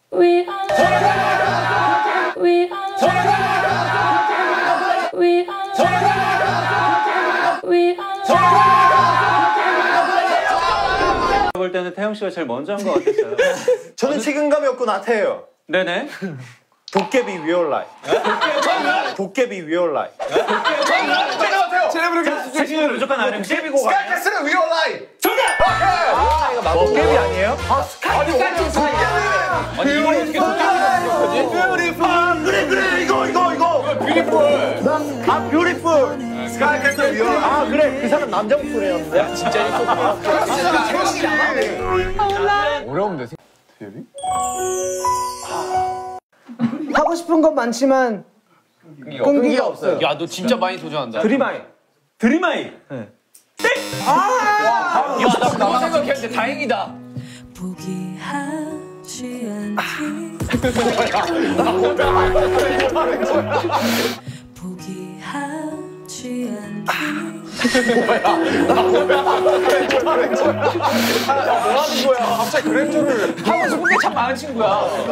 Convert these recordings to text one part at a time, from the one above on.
볼 때는 태영 씨가 제일 먼저 한 것 같았어요. 저는 책임감이 없고 나태해요. 네네. 도깨비 위올라이. 도깨비 위올라이. 책임을 무조건 아는 도깨비고 가. 스카이캐슬은 위올라이. 정답! 아, 이거 도깨비 아니에요? 스카이캐슬. 아니 이걸 어떻게 도깨비가 그래 이거. 뷰티풀. 뷰티풀. 스카이캐슬 위올라이. 아 그래 그 사람 남자 목소리였는데. 야 진짜 이거. 어려운데. 데뷔? 하고 싶은 건 많지만 끈기가 없어요. 야, 너 진짜 많이 도전한다. 드림아이. 네. 야, 나 그거 생각했는데 다행이다. 포기하지 않기 포기하지 않기 뭐하는 거야? 갑자기 그랬죠를 하고 싶은 게 참 많은 친구야.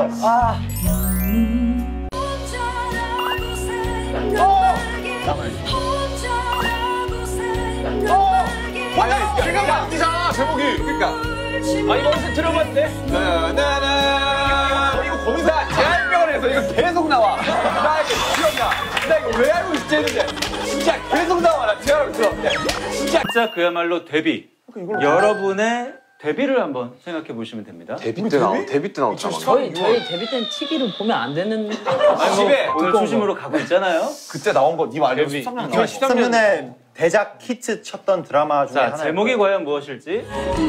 혼자라고 야, 생각이 안 뛰잖아, 제목이. 그러니까. 이거 어디서 들어봤는데? 나나나. 이거 거기서 대한병원에서 이거 계속 나와. 나 이거 기억나. 나 이거 왜 알고 있지 했는데 진짜 계속 나와. 나 제가 들었는데. 진짜 그야말로 데뷔. 여러분의 데뷔를 한번 생각해 보시면 됩니다. 데뷔 때 나왔잖아. 저희 데뷔 때는 TV를 보면 안 되는. 집에 오늘 초심으로 가고 있잖아요. 그때 나온 거 니 말고 13년 13년에 대작 히트 쳤던 드라마 중에 하나. 제목이 과연 무엇일지.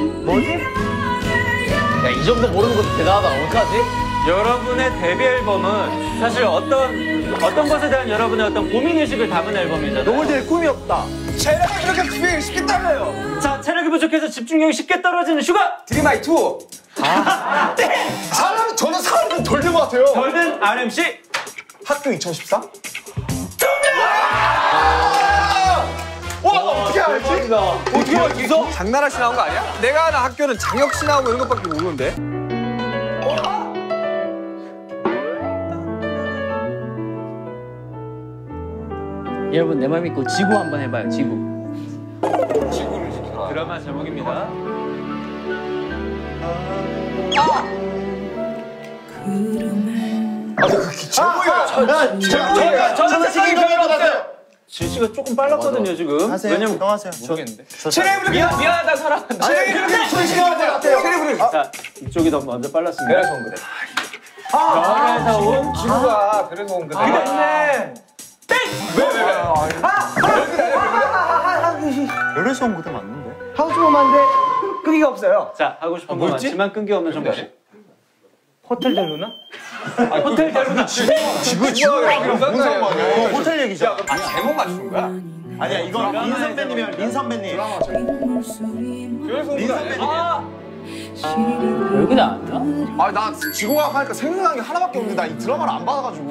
야, 이 정도 모르는 것도 대단하다. 어떡하지? 여러분의 데뷔 앨범은 사실 어떤 것에 대한 여러분의 어떤 고민의식을 담은 앨범이잖아요. 너희들 꿈이 없다. 체력이 그렇게 집중이 쉽게 따라요. 자, 체력이 부족해서 집중력이 쉽게 떨어지는 슈가! 드림아이 2. 저는 사람 좀 덜 된 것 같아요. 덜든 RMC! 학교 2014? 와 어떻게 알지? 어떻게 알지? 장나라 씨 나온 거 아니야? 내가 아는 학교는 장혁 씨 나오고 이런 것밖에 모르는데. 여러분, 내 말 믿고 지구 한번 해봐요, 지구. 지구를 지켜라. 드라마 제목입니다. 저는 책임감이 없어요. 지시가 조금 빨랐거든요, 지금. 왜냐면 하세요. 모르겠는데. 체력이 미안하다 사랑한다. 체력이 그렇게 책임감이 같아요. 자, 이쪽이 더 먼저 빨랐습니다. 그래서 온 그래. 별에서 온 지구가 그래서 온 그래. 그래. 왜? 별에서 온 것도 맞는데. 하고 싶은 건 많은데 끈기가 없어요. 자, 하고 싶은 건 많지만 끈기 없는 정보시. 호텔 델루나? 호텔 대로는 지구가 무슨 상관이야? 호텔 얘기죠. 제목 맞춘 거야? 아니야 이건 린 선배님이랑 린 선배님. 그래서 온 거 아니야? 여기는 아니야? 나 지구가 하니까 생각나는 게 하나밖에 없는데 나 이 드라마를 안 봐가지고.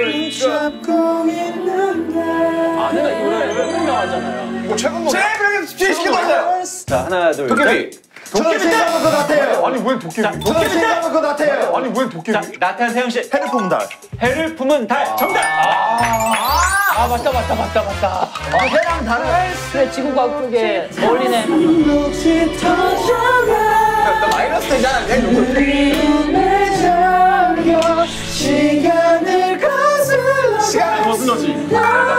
아내가 이 노래 유명하잖아요. 최근 노래. 집중시켜봤어요. 자, 하나, 둘, 도깨비. 도깨비 생각한 것 같아요. 아니 왜 도깨비? 도깨비 생각한 것 같아요. 아니 왜 도깨비? 자, 나태한 태영 씨. 해를 품은 달. 해를 품은 달. 정답! 맞다. 해랑 달은 그래, 지구가 그쪽에 어울리네. 나 마이너스 되잖아. 내 누구? 시간을 거슬러지.